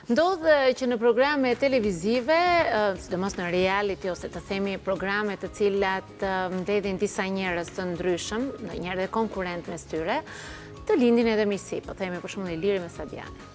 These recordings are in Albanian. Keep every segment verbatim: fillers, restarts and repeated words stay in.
Ndodhë që në programe televizive, sidomos në reality ose të themi programe të cilat mbledhin disa njerëz të ndryshëm, ndonjëherë dhe konkurrent mes tyre, të lindin edhe miqësi, po themi për shembull Iliri me Sadianin.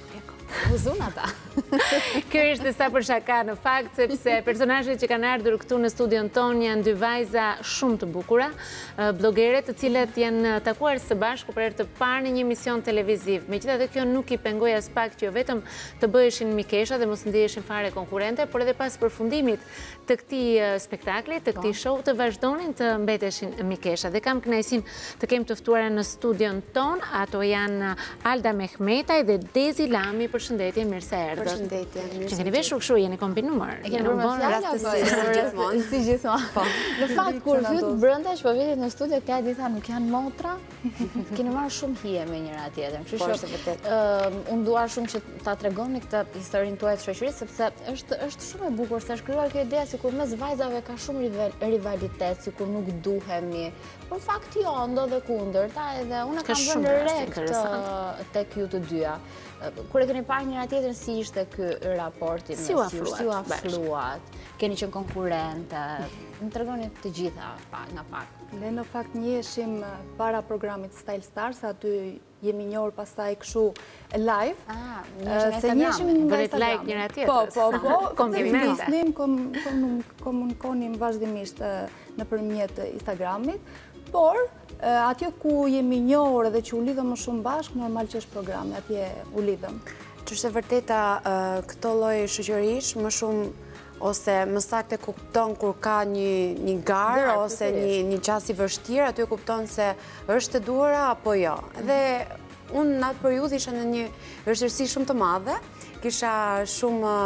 Uzun ata. Kjo ishte sa për shaka në fakt, sepse personazhet që kanë ardhur këtu në studion ton janë dy vajza shumë të bukura, blogere të cilat janë takuar së bashku për herë të parë në një emision televiziv. Megjithatë kjo nuk i pengoi as pak që jo vetëm të bëheshin mikesha dhe mos ndiheshin fare konkurrente, por edhe pas përfundimit të këtij spektakli, të këtij show të vazhdonin të mbeteshin mikesha. Dhe kam kënaqësinë të kem të ftuara në studion ton, ato janë Alda Mehmetaj dhe Dezi Lami. Përshëndetje, mirë se erdhët. Përshëndetje, mirë se që keni veshur kështu, jeni kombinuar. E keni bërë me fjallë, apo? Si gjithmonë. Në fakt, kur fyt brenda që po vjetit në studio, Klajdi tha, nuk janë motra, keni marrë shumë hije me njëra tjetër. Kështu që unë dua shumë që ta tregoni këtë historinë tuaj të shoqërisë, sepse është është shumë e bukur se është krijuar kjo ide sikur mes vajzave ka shumë rivalitet, sikur nuk duhemi. Por në fakt jo, ndodhe kundërta, edhe unë kam vënë re këtë tek ju të dyja. Kur e keni parë njëra tjetrën, si ishte ky raporti mes Si u afruat? Si u afruat? Keni qenë konkurrente? Më tregoni të gjitha nga pak. Ne në fakt njiheshim para programit Style Stars, aty jemi njohur pastaj kështu live. Ah, se njiheshim nga Bërit Instagram. like njëra tjetrës. Po, po, po. Komplimente. Ne komunikonim vazhdimisht nëpërmjet Instagramit, por atje ku jemi njohur edhe që u lidhëm më shumë bashkë, normal që është programi, atje u lidhëm. Që është e vërteta këto lloj shoqërish më shumë ose më saktë kupton kur ka një një garë ose një një çast i vështirë, aty e kupton se është e duhura apo jo. Dhe unë në atë periudhë isha në një vështirësi shumë të madhe, kisha shumë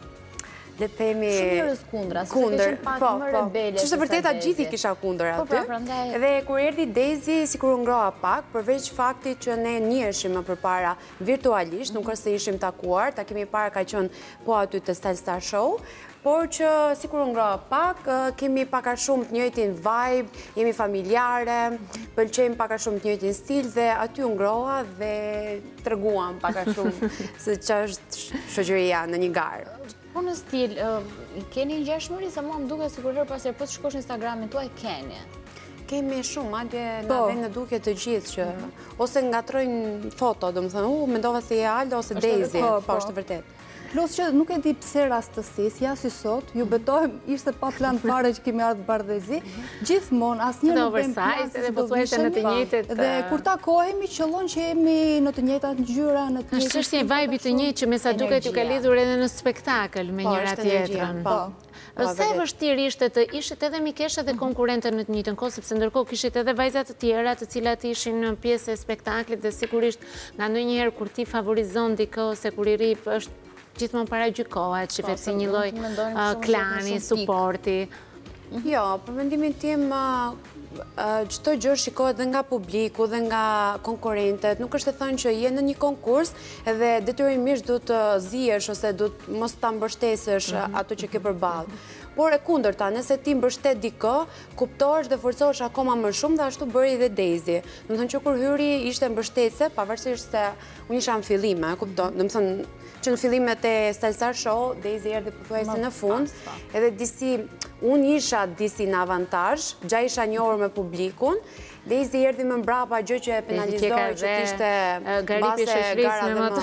le të themi Shumë njerëz kundra, se kundër, kishin pak po, më po. rebele. Që është e se vërteta sa gjithi Dezi. kisha kundër Po, aty. pra, prandaj- Dhe kur erdhi Dezi, sikur u ngroha pak, përveç faktit që ne njiheshim më përpara virtualisht, nuk është se ishim takuar, takimi i parë ka qenë po aty te Style Star Show, por që sikur u ngroha pak, kemi pak a shumë të njëjtin vibe, jemi familjare, pëlqejmë pak a shumë të njëjtin stil dhe aty u ngroha dhe treguam pak a shumë se ç'është shoqëria në një garë. Po në stil, keni ngjashmëri se mua më duket sikur her pas here po të shkosh në Instagramin tuaj keni. Kemi shumë, madje na vjen në duke të gjithë që ose ngatrojnë foto, domethënë, u mendova se je Alda ose Dezi, po është vërtet. Plus që nuk e di pse rastësisë, ja si sot, ju betohem, ishte pa plan fare që kemi ardhur bardhëzi, gjithmonë asnjë nuk bëjmë plan se do thuajse në të njëjtit. Dhe kur takohemi, qëllon që jemi në të njëjtat ngjyra, në të njëjtat. Është çështje vibe të njëjtë që me sa duket ju ka lidhur edhe në spektakël me njëra tjetrën. Po. Sa e vështirë ishte të ishit edhe mikesha dhe konkurrente në të njëjtën kohë, sepse ndërkohë kishit edhe vajza të tjera të cilat ishin në pjesë e spektaklit dhe sigurisht nga ndonjëherë kur ti favorizon dikë ose kur i ri është gjithmonë para gjykohet, shifet si një lloj klani, suporti. Jo, për mendimin tim çdo gjë shikohet dhe nga publiku dhe nga konkurrentët. Nuk është e thënë që je në një konkurs edhe detyrimisht do të zihesh ose do të mos ta mbështesësh ato që ke përballë. Por e kundërta, nëse ti mbështet dikë, kuptohesh dhe forcohesh akoma më shumë dhe ashtu bëri dhe Dezi. Do të thënë që kur hyri ishte mbështetëse, pavarësisht se unë isha në fillim, e kupton. Do të thënë që në fillimet e Style Star Show, Dezi erdhi pothuajse në fund, edhe disi unë isha disi në avantazh, gja isha njohur me publikun. Dezi erdhi më mbrapa, gjë që e penalizoi që kishte garipi shoqërisë me motor.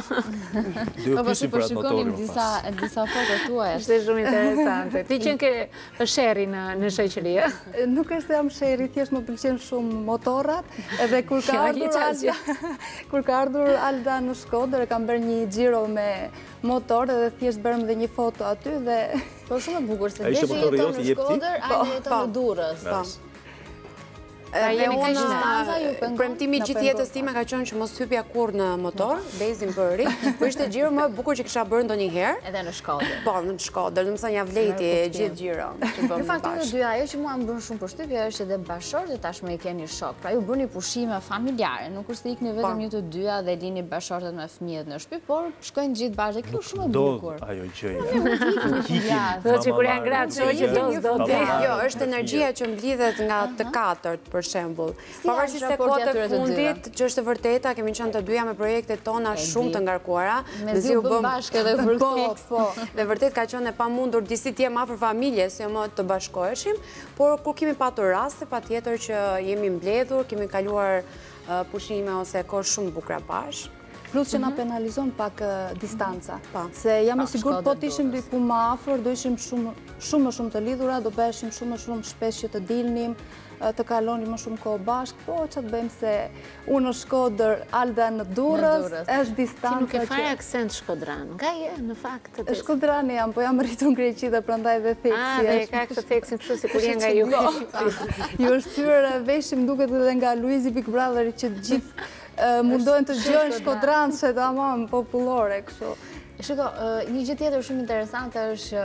Po po po shikonim disa disa foto tuaja. Ishte shumë interesante. Ti qenë ke sherri në në shoqëri, ë? Nuk është se jam sherri, thjesht më pëlqen shumë motorrat, edhe kur ka ardhur Alda, kur ka ardhur Alda në Shkodër, e kam bërë një xhiro me motor edhe thjesht bërëm dhe një foto aty dhe Po shumë e bukur se Dezi jeton në Shkodër, Alda jeton në Durrës. Dhe unë, premtimi gjithë jetës time ka qenë që mos hypja kurrë në motor, Dezi më bëri, po ishte xhiro më e bukur që kisha bërë ndonjëherë. Edhe në Shkodër. Po, në Shkodër, do të thënë ja vleti gjithë xhiro që bëm Në fakt bashkë. të dy ajo që mua më bën shumë përshtypje është edhe bashkëshortë dhe tashmë i keni shok. Pra ju bëni pushime familjare, nuk është se ikni vetëm ju të dyja dhe lini bashkëshortet me fëmijët në shtëpi, por shkojnë gjithë bashkë. Kjo është shumë e bukur. Do ajo gjëja. Do që kur janë gratë shoqë do do të. Jo, është energjia që mblidhet nga të katërt për shembull. Pavarësisht se kohët e fundit, që është e vërteta, kemi qenë të dyja me projektet tona shumë të ngarkuara. Me zi u bëm bashkë edhe për po. Dhe vërtet ka qenë e pamundur disi të jem afër familjes, jo më të bashkoheshim, por kur kemi patur raste, patjetër që jemi mbledhur, kemi kaluar pushime ose kohë shumë bukura bashkë. Plus që na penalizon pak distanca. Se jam e sigurt po të ishim diku më afër, do ishim shumë më shumë të lidhura, do bëheshim shumë më shumë shpesh që të dilnim, të kalonim më shumë kohë bashkë, po që të bëjmë se unë në Shkodër, Alda në Durrës, është distanca që... Ti nuk e fare akcent shkodran, nga je në fakt? Shkodrani jam, po jam rritur në Greqi dhe prandaj dhe theksi. A, dhe ka këtë theksin kështu si kur je nga ju. Ju është tyrë veshim duket edhe nga Luizi Big Brotheri që gjithë mundohen të gjojnë Shkodranë që të amam popullore, kështu. Shiko, një gjë tjetër shumë interesante është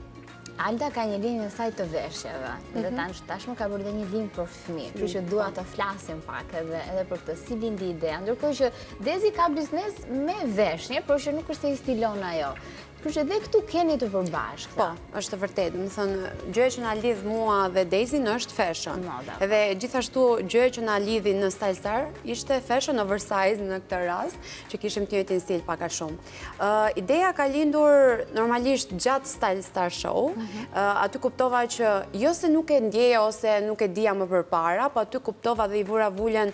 Alda ka një linjë në saj të veshjeve, dhe tashmë ka bërë dhe një linjë për fëmijë, kështu që dua të flasim pak edhe për këtë, si lindi ideja, ndërkohë që Dezi ka biznes me veshje, por që nuk është se i stilon ajo. Për që dhe këtu keni të përbashkë. Po, është të vërtet. Më thënë, gjëja që nga lidh mua dhe Dezin është fashion. Edhe gjithashtu gjëja që nga lidhi në Style Star ishte fashion oversize në këtë rast, që kishim të njëjtin stil pak a shumë. Ideja ka lindur normalisht gjatë Style Star show. Aty kuptova që jo se nuk e ndjeja ose nuk e dija më përpara, po aty kuptova dhe i vura vullen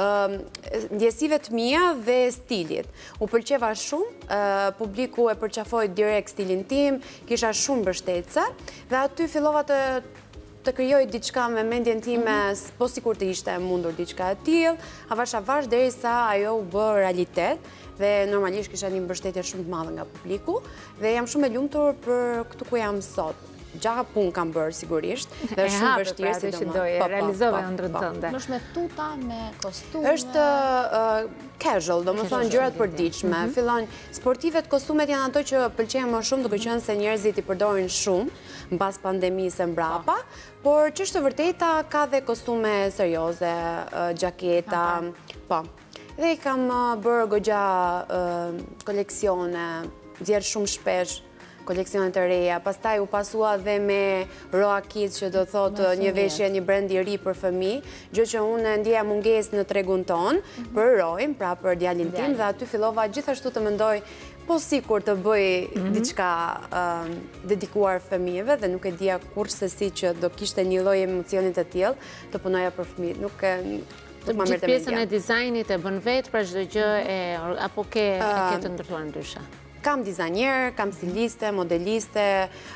ndjesive të mia dhe stilit. U pëlqeva shumë, publiku e përqafoi direkt stilin tim, kisha shumë mbështetëse, dhe aty fillova të të krijoj diçka me mendjen time, po sikur të ishte mundur diçka e tillë, avash avash derisa ajo u bë realitet, dhe normalisht kisha një mbështetje shumë të madhe nga publiku, dhe jam shumë e lumtur për këtu ku jam sot. Gjaka pun kam bërë sigurisht, dhe është shumë vështirë si do më. Realizove ëndrën tënde. Është me tuta, me kostume? Është casual, do më thonë gjërat përditshme. Fillon, sportivet, kostumet janë ato që pëlqejnë më shumë, duke qenë se njerëzit i përdorin shumë, mbas pandemisë e mbrapa, por që është të vërteta ka dhe kostume serioze, gjaketa, po. Dhe i kam bërë gogja koleksione, zjerë shumë shpesh, koleksionet të reja, pastaj u pasua dhe me Roa Kids, që do thotë një veshje, një brand i ri për fëmijë, gjë që unë ndjeja mungesë në tregun ton për Roin, pra për djalin tim, dhe aty fillova gjithashtu të mendoj po sikur të bëj diçka dedikuar fëmijëve, dhe nuk e dija kurse si që do kishte një lloj emocioni të tillë të punoja për fëmijët. Nuk Gjithë pjesën e dizajnit e bën vetë, pra çdo gjë e apo ke ke të ndërtuar ndryshe? Kam dizajner, kam stiliste, modeliste,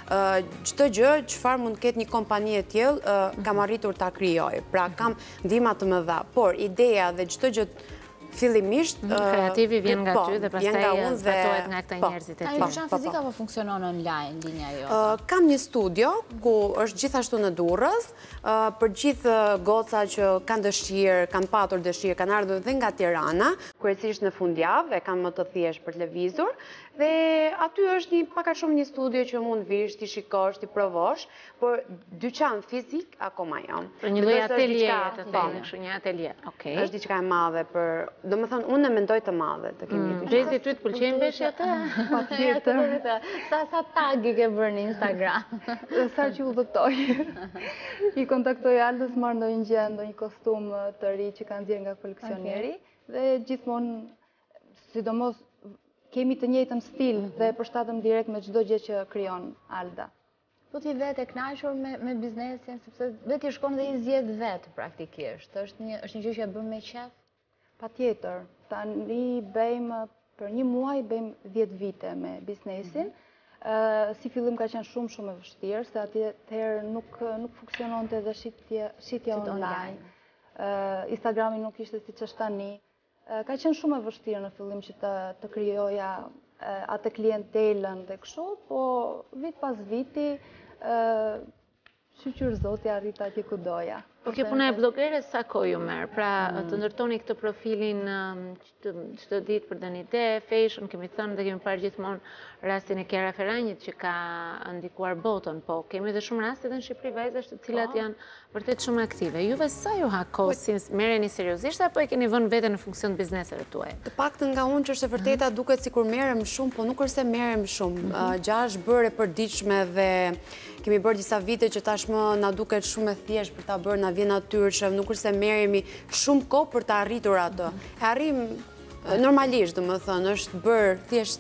çdo gjë, çfarë mund të ketë një kompani e tillë, kam arritur ta krijoj. Pra kam ndihma të mëdha, por ideja dhe çdo gjë fillimisht kreativi vjen nga ty dhe pastaj zbatohet nga këta njerëzit e tjerë. Ai është fizika apo funksionon online linja jote? Kam një studio ku është gjithashtu në Durrës, për gjithë goca që kanë dëshirë, kanë patur dëshirë, kanë ardhur dhe nga Tirana, kryesisht në fundjavë, e kanë më të thjeshtë për lëvizur, dhe aty është një paka shumë një studio që mund vish, ti shikosh, ti provosh, por dyqan fizik akoma jam. Për një lloj atelje të thënë, kështu një atelje. Okej. Është diçka e madhe për, domethënë unë e mendoj të madhe të kemi diçka. Gjezi ty të pëlqejnë veshjet? Patjetër. Sa sa tag i ke bërë në Instagram? Sa që udhëtoj. I kontaktoj Aldës, marr ndonjë gjë, ndonjë kostum të ri që kanë nxjerrë nga koleksioneri, dhe gjithmonë, sidomos kemi të njëjtën stil dhe përshtatem direkt me çdo gjë që krijon Alda. Po ti vetë e kënaqur me me biznesin, sepse vetë i shkon dhe i zgjedh vetë praktikisht. Është një është një gjë që e bën me qef? Patjetër. Tani bëjmë për një muaj bëjmë dhjetë vite me biznesin. Si fillim ka qenë shumë shumë e vështirë, se atëherë nuk nuk funksiononte edhe shitja shitja online. Instagrami nuk ishte siç është tani. Ka qenë shumë e vështirë në fillim që të, të krijoja atë klientelën dhe kështu, po vit pas viti, shqyr zoti arrita atje ku doja. Po kjo puna e blogeres sa kohë ju merr? Pra të ndërtoni këtë profilin çdo ditë për një ide, fashion, kemi thënë dhe kemi parë gjithmonë rastin e Kiara Ferranjit që ka ndikuar botën, po kemi edhe shumë raste edhe në Shqipëri vajzash të cilat janë vërtet shumë aktive. Juve sa ju ha kohë, si merreni seriozisht apo e keni vënë veten në funksion të bizneseve tuaj? Të paktën nga unë që është e vërteta duket sikur merrem shumë, po nuk është se merrem shumë. Gjash bërë e përditshme dhe kemi bërë disa vite që tashmë na duket shumë e thjeshtë për ta bërë na vjen natyrshëm, nuk është se merremi shumë kohë për të arritur atë. E arrim normalisht, domethënë, është bërë thjesht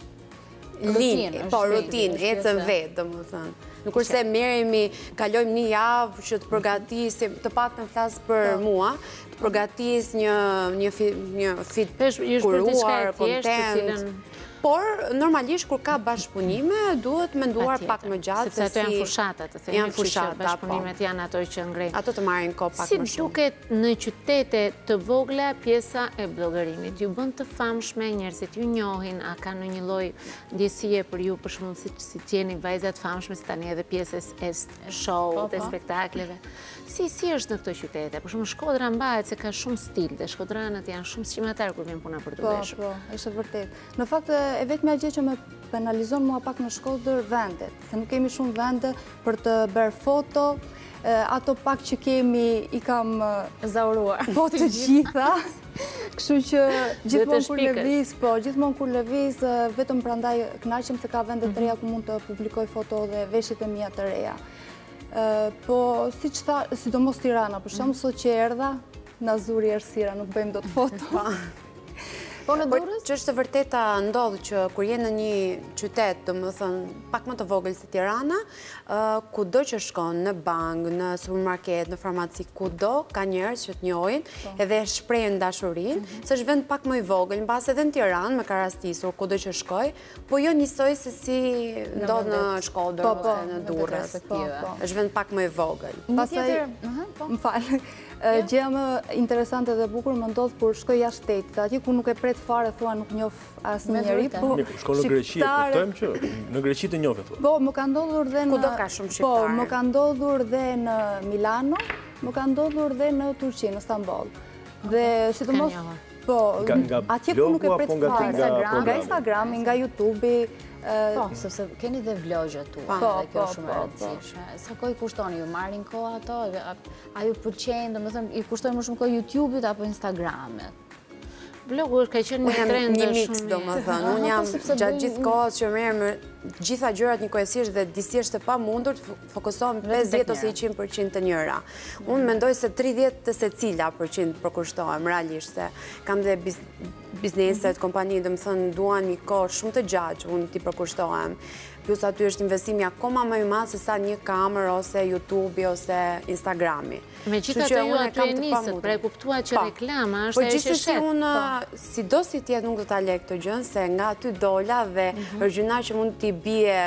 linjë, po rutinë, ecën vetë, domethënë. Nuk është se merremi, kalojmë një javë që të përgatisim, të paktën flas për mua, të përgatis një një fit kuruar, kontent. Por, normalisht, kur ka bashkëpunime, duhet menduar pak më gjatë. Sepse ato janë fushatat, të themi, që që bashkëpunimet janë ato që ngrenë. Ato të marrin kohë pak më shumë. Si duket në qytete të vogla pjesa e blogërimit? Ju bën të famshme, njerëzit ju njohin, a ka në një lloj ndjesie për ju, për shembull, si jeni vajzat famshme, si tani edhe pjesës e show, të spektakleve. Si si është në këto qytete? Për shembull, Shkodra mbahet se ka shumë stil, dhe shkodranët janë shumë sqimatar kur vjen puna për të veshur. Po, po, është vërtet. Në fakt, e vetmja gjë që më penalizon mua pak në Shkodër vendet, se nuk kemi shumë vende për të bërë foto, ato pak që kemi i kam zauruar. Po të gjitha, kështu që gjithmonë kur lëviz, po, gjithmonë kur lëviz, vetëm prandaj kënaqem se ka vende të reja ku mund të publikoj foto dhe veshjet e mia të reja. Po, si që tha, sidomos Tirana, për shumë sot që erdha, na zuri errësira, nuk bëjmë do të foto. Po në Durrës? Që është e vërteta ndodhë që kur je në një qytet, domethënë pak më të vogël se Tirana, kudo që shkon, në bank, në supermarket, në farmaci, kudo ka njerëz që të njohin edhe shprehin dashurinë, se është vend pak më i vogël, mbas edhe në Tiranë më ka rastisur kudo që shkoj, po jo njësoj se si ndodh në Shkodër ose në Durrës. Është vend pak më i vogël. Një tjetër, më fal. Gjëja më interesante dhe bukur më ndodh kur shkoj jashtë shtetit, atje ku nuk e pret fare, thua nuk njoh asnjë njeri, po shkon në Greqi, kuptojmë që në Greqi të njohë thua. Po, më ka ndodhur dhe në Kudo ka shumë shqiptarë. Po, më ka ndodhur dhe në Milano, më ka ndodhur dhe në Turqi, në Stamboll. Dhe sidomos po, atje ku nuk e pret fare, nga Instagrami, nga YouTube-i. Po, sepse keni dhe vlogje tu, dhe kjo shumë e rëndësishme. Sa kohë i kushtoni, ju marrin kohë ato, a ju pëlqejnë, domethënë, i kushtojnë më shumë kohë YouTube-it apo Instagramit? Vlogu ka qenë një trend një mix, domethënë. Unë jam gjatë gjithë kohës që merrem gjitha gjërat njëkohësisht dhe disi është e pamundur të fokusohem pesëdhjetë ose njëqind përqind të njëra. Unë mendoj se tridhjetë të secila përqind përkushtohem realisht, se kam dhe bizneset, kompani, domethënë duan një kohë shumë të gjatë që unë t'i përkushtohem. Plus aty është investimi akoma më i madh se sa një kamer ose YouTube ose Instagrami. Megjithatë ju aty e nisët, pra e kuptua që reklama është ajo që shet. Po, unë sido si tjetë nuk do ta lek të gjën, se nga aty dola dhe është gjëna që mund t'i bie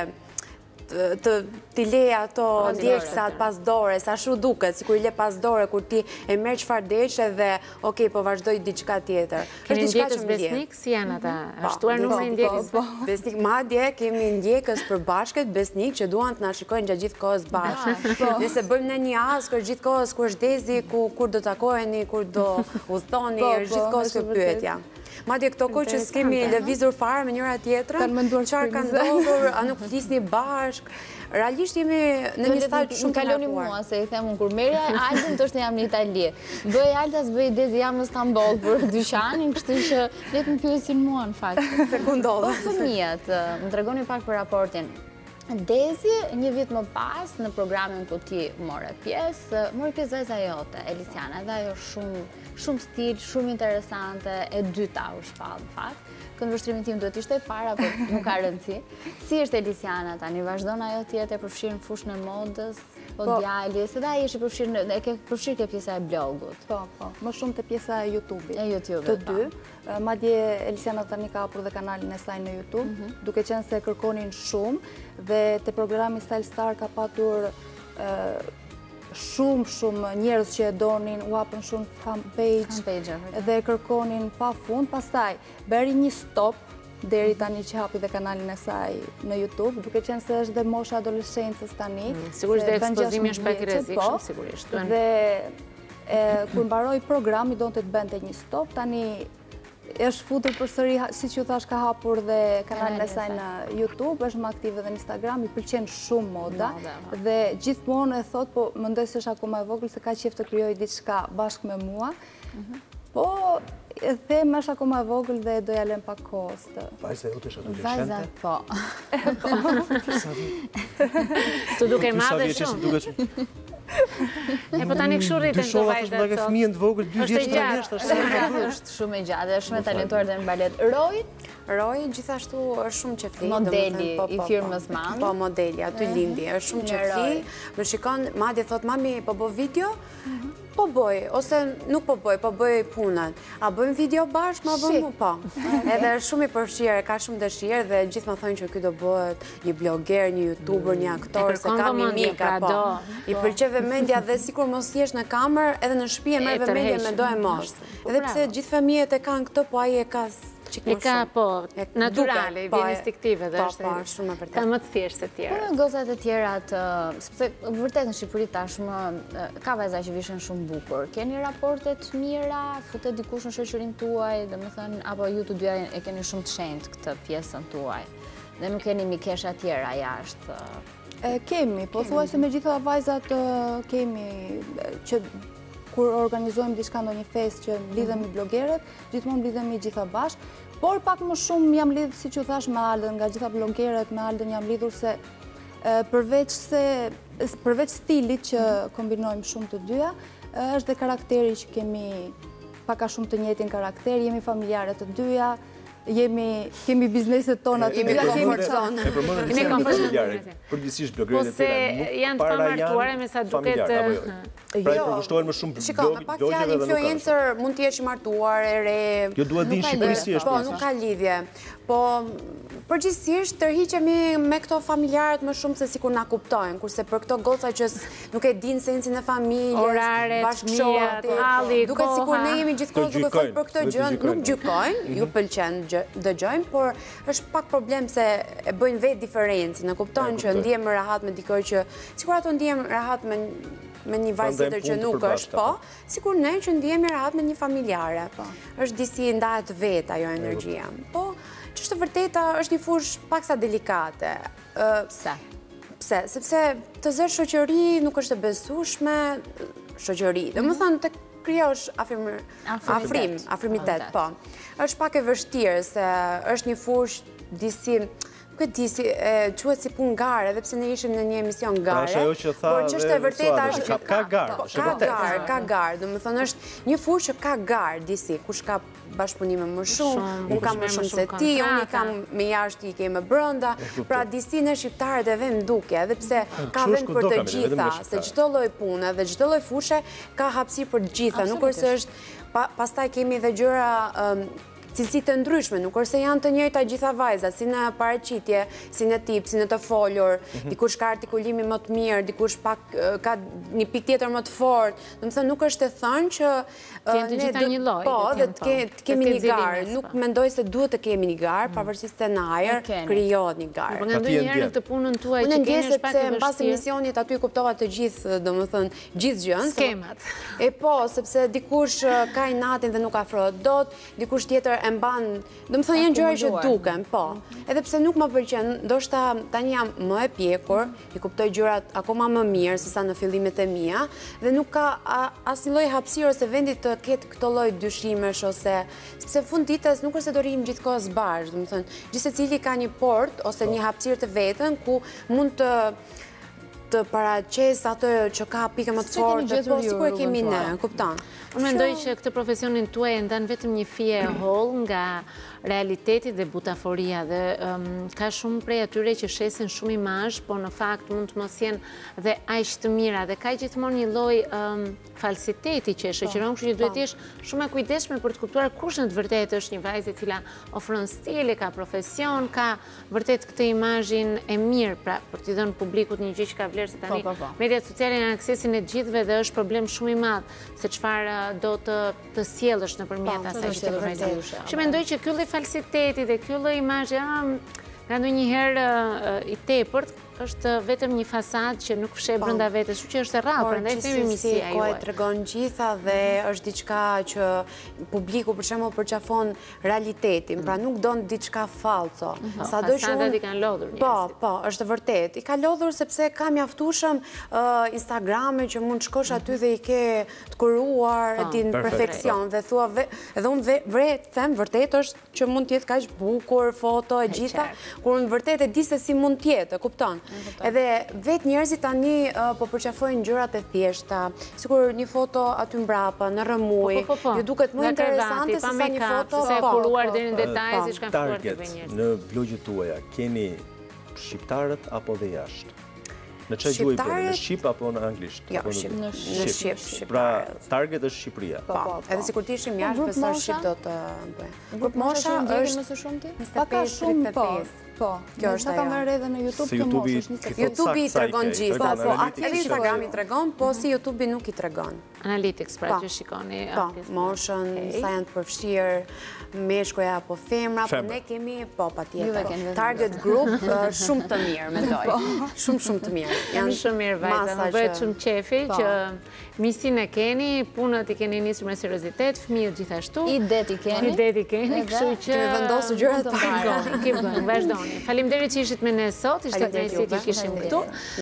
të t'i leja ato djeksat pas dore, sa shu duket, si kur i le pas dore, kur ti e merë qëfar deqe dhe okej, po vazhdoj diçka tjetër. Keni ndjekës besnik, si janë ata? Ashtuar numërin ndjekës? Besnik, madje kemi ndjekës për bashket besnik që duan të na shikojnë gjatë gjithë kohës bashkë. Nëse bëjmë në një askër gjithë kohës kur është dezi, kur do takojeni, kur do udhtoni, është gjithë kohës kjo pyetja. Madje këto kohë që s'kemi lëvizur fare me njëra tjetrën, çfarë ka ndodhur, a nuk flisni bashk? Realisht jemi në një stadë shumë të kaloni mua, se i them unë kur merja Altën të është jam në Itali. Bëj Alta, s'bëj Dezi, jam në Stamboll për dyqanin, kështu që le të më pyesin mua në fakt. Se ku ndodh? Po fëmijët, më tregoni pak për raportin. Dezi, një vit më pas, në programin ku ti more pjesë, mori pjesë vajza jote, Elisiana, dhe ajo shumë shumë stil, shumë interesante, e dyta u shpallë, në fakt. Këndvështrimin tim duhet ishte e para, por nuk ka rëndësi. Si është Elisiana tani? Vazhdon ajo tjetër përfshirë në fushën e modës, o djali, se da ishi përfshirë, e ke përfshirë ke pjesa e blogut. Po, po, më shumë të pjesa e YouTube-it. E YouTube-it, të dy. Madje Elisiana tani ka hapur dhe kanalin e saj në YouTube, duke qenë se kërkonin shumë, dhe te programi Style Star ka patur shumë shumë njerëz që e donin, u hapën shumë fanpage dhe kërkonin pa fund. Pastaj bëri një stop deri tani që hapi dhe kanalin e saj në YouTube, duke qenë se është dhe mosha adoleshencës tani. Sigurisht dhe ekspozimi është pak i rrezikshëm, sigurisht. Dhe kur mbaroi programi donte të bënte një stop, tani është futur përsëri, siç ju thash, ka hapur dhe kanalin e saj në YouTube, është më aktive edhe në Instagram, i pëlqen shumë moda dhe gjithmonë e thot, po mendoj se është akoma e vogël se ka qejf të krijojë diçka bashkë me mua. Po e them është akoma e vogël dhe do ja lëm pak kohës të. Vajza jote është Vajza, po. Tu duke madhe shumë. E po tani kështu rriten këto vajzat sot. Dyshova fëmijën të vogël, dy vjeç, tre vjeç, është shumë e gjatë, është shumë e talentuar dhe në balet. Roy? Roy gjithashtu është shumë qefli. Modeli i firmës Mami. Po, modeli, aty lindi, është shumë qefli. Më shikon, madje thot, mami, po bo video? Po boj, ose nuk po boj, po boj punën. A bëjmë video bashkë, ma bëjmë mu, po. Edhe është shumë i përfshirë, ka shumë dëshirë dhe gjithë më thonë që kjo do bëhet një bloger, një youtuber, një aktor, se ka mimika, po. I pëlqeve mendja dhe sikur mos jesh në kamer, edhe në shtëpi e merrve mendje me do e mos. Edhe pse gjithë fëmijët e kanë këtë, po ai e ka E ka, po, naturale, vjen instiktive dhe është ka më të thjeshtë se tjera. Po, gozat e tjerat, sepse vërtet në Shqipëri tashmë, ka vajza që vishën shumë bukur. Keni raportet mira, futet dikush në shoqërinë tuaj, dhe më thënë, apo ju të dyja e keni shumë të shenjtë këtë pjesën tuaj, dhe nuk keni mikesha tjera jashtë? Kemi, po thuaj se me gjitha vajzat kemi që kur organizojmë diçka ndonjë festë që lidhemi blogeret, gjithmonë lidhemi gjitha bashkë, por pak më shumë jam lidhur, siç u thash, me Aldën, nga gjitha blogeret me Aldën jam lidhur se përveç se përveç stilit që kombinojmë shumë të dyja, është dhe karakteri që kemi pak a shumë të njëjtin karakter, jemi familjare të dyja, kemi bizneset tona të dyja, kemi çon. E përmendën se janë familjare. Përgjithsisht blogeret e tjera nuk janë të pamartuara me sa duket. Pra i përkushtohen më shumë blogjeve dhe nuk kanë. Shiko, me pak fjalë influencer mund të jesh i martuar, e re. Jo dua di Shqipërisë është. Po, nuk ka lidhje. Po përgjithsisht tërhiqemi me këto familjarët më shumë se sikur na kuptojnë, kurse për këto goca që nuk e dinë sensin e familjes, bashkëshorti, duket sikur ne jemi gjithkohë duke folur për këtë gjë, nuk gjykojnë, ju pëlqen dëgjojnë, por është pak problem se e bëjnë vetë diferencën, në kuptojnë që ndihem rahat me dikoj që sikur ato ndihem rahat me me një vajzë tjetër që nuk është, po, sikur ne që ndihemi rahat me një familjare. Është disi ndahet vetë ajo energjia. Po, që është vërteta, është një fushë paksa delikate. Pse? Pse? Sepse të zësh shoqëri nuk është e besueshme shoqëri. Domethënë të krijosh afrim, afrimitet, po. Është pak e vështirë se është një fushë disi nuk e di si quhet si punë gare, edhe pse ne ishim në një emision gare. Ajo që tha, por ç'është e vërteta është që ka gar, ka gar, ka gar, domethënë është një fushë që ka gar disi, kush ka bashkëpunime më shumë, unë kam më shumë se ti, unë i kam me jashtë, i ke me brenda, pra disi ne shqiptarët e vëmë duke, edhe pse ka vend për të gjitha, se çdo lloj pune dhe çdo lloj fushe ka hapësirë për të gjitha, nuk është se është, pastaj kemi edhe gjëra cilësi të ndryshme, nuk është se janë të njëjta gjitha vajzat, si në paraqitje, si në tip, si në të folur, dikush ka artikulimi më të mirë, dikush pak ka një pikë tjetër më të fortë. Domethënë nuk është e thënë që ne të gjitha një lloj. Po, dhe të kemi një garë, nuk mendoj se duhet të kemi një garë, pavarësisht se në ajër krijohet një garë. Po ndonjëherë në të punën tuaj që keni është pak e vështirë. Mbas emisionit aty kuptova të gjithë, domethënë gjithë gjën. Skemat. E po, sepse dikush ka inatin dhe nuk afrohet dot, dikush tjetër e mban, domethënë janë gjëra që duken, po. Edhe pse nuk më pëlqen, ndoshta tani jam më e pjekur, i kuptoj gjërat akoma më mirë se sa në fillimet e mia dhe nuk ka asnjë lloj hapësire ose vendi të ketë këto lloj dyshimesh ose sepse fund ditës nuk është se do rrim gjithkohës bashkë, domethënë gjithsecili ka një port ose një hapësirë të vetën ku mund të të paraqes atë që ka pikë më të fortë, po sikur e kemi ne, kupton? Unë mendoj që këtë profesionin tuaj e ndan vetëm një fije e hollë nga realiteti dhe butaforia dhe ka shumë prej atyre që shesin shumë imazh, po në fakt mund të mos jenë dhe aq të mira dhe ka gjithmonë një lloj falsiteti që e shoqëron, kështu që duhet të jesh shumë e kujdesshme për të kuptuar kush në të vërtetë është një vajzë e cila ofron stil, ka profesion, ka vërtet këtë imazhin e mirë, pra për t'i dhënë publikut një gjë që ka vlerë se tani mediat sociale janë aksesin e gjithëve dhe është problem shumë i madh se çfarë do të të sjellësh nëpërmjet asaj që të vërtetë. Që mendoj që ky lloj falsiteti dhe ky lloj imazhi nga ndonjëherë i tepërt është vetëm një fasadë që nuk fshe brenda vetes, kështu që është e rrallë, prandaj themi misia juaj. Po, e tregon gjitha dhe është diçka që publiku për shembull përqafon realitetin, pra nuk don diçka falso. Sado që fasadat i kanë lodhur njerëzit. Po, po, është vërtet. I ka lodhur sepse ka mjaftueshëm Instagrame që mund shkosh aty dhe i ke të kuruar në perfeksion dhe thua edhe unë vret them vërtet është që mund të jetë kaq bukur foto e gjitha, kur unë vërtet e di se si mund të jetë, e kupton? Edhe vetë njerëzit tani po përqafojnë gjërat e thjeshta, sikur një foto aty mbrapa, në rrëmuj, ju duket më interesante se sa një foto se kuruar deri në detaj, si shkan filluar të bëjnë njerëzit. Në blogjet tuaja, keni shqiptarët apo dhe jashtë? Në që gjuhë i përë, në Shqip apo në Anglisht? Jo, në Shqip. Pra, target është Shqipëria. Po, edhe si kur ti ishim jashtë, besar Shqip do të bëjë. Grup mosha është mësë shumë ti? Paka shumë, po. Po, kjo është ka mërë edhe në YouTube të moshës. YouTube i tregon gjithë, po, atje Instagram i tregon, po si YouTube i nuk i tregon. Analytics, pra që shikoni. Po, moshën, sa janë të përfshirë, meshkuja apo femra, po ne kemi, po, pa tjetër. Target group shumë të mirë, mendoj. Shumë, shumë të mirë. Janë shumë mirë, vajza, më bëhet shumë qefi që misin e keni, punët i keni njësër me seriozitet, fëmijët gjithashtu. Idet i keni. Idet i keni, kështu që... Kemi vendosur gjërat të parë. Keep going, vazhdoni. Faleminderit që ishit me ne sot, ishte drejtësit që kishim këtu.